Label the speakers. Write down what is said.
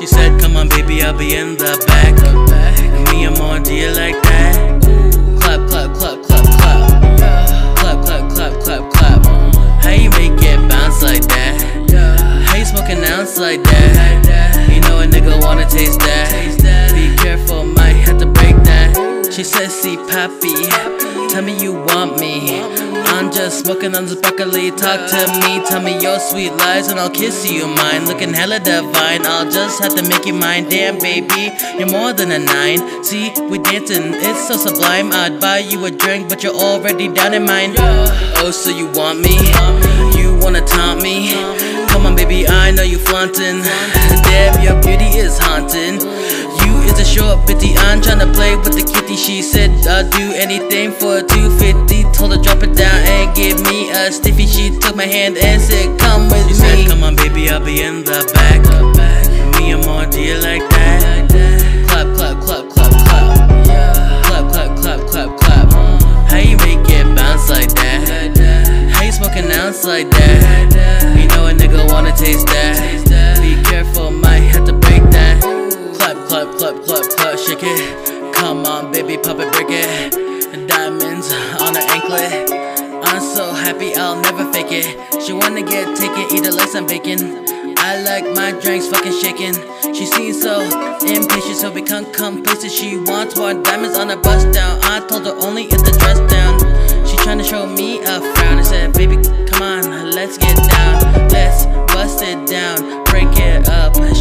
Speaker 1: She said, come on baby, I'll be in the back. And me, I'm on, do you like that? Clap, clap, clap, clap, clap. Clap, clap, clap, clap, clap. How you make it bounce like that? How you smoke an ounce like that? You know a nigga wanna taste that. Be careful, might have to break that. She said, see papi, tell me you want me. I'm just smoking on this broccoli. Talk to me, tell me your sweet lies, and I'll kiss you mine. Looking hella divine, I'll just have to make you mine. Damn baby, you're more than a 9. See, we dancing, it's so sublime. I'd buy you a drink, but you're already down in mine. Oh, so you want me? You wanna taunt me? Come on baby, I know you flaunting. Damn, your beauty is haunting. You is a short bitty, I'm tryna play with the kitty. She said I'll do anything for 250. Told her drop it down and give me a stiffy. She took my hand and said come with me. She said come on baby, I'll be in the back. And me, I'm on, do you like that? Clap, clap, clap, clap, clap. Clap, clap, clap, clap, clap. How you make it bounce like that? How you smoke an ounce like that? You know a nigga wanna taste that. Be careful, might have to break that. Clap, clap, clap, clap, clap, shake it. Come on baby, pop it, break it. Diamonds on her anklet. I'm so happy I'll never fake it. She wanna get taken, eat it like some bacon. I like my drinks fucking shaking. She seems so impatient, so we can't come places. She wants more diamonds on her bust down. I told her only if the dress down. She tryna show me a frown. I said, baby, come on, let's get down. Let's bust it down, break it up.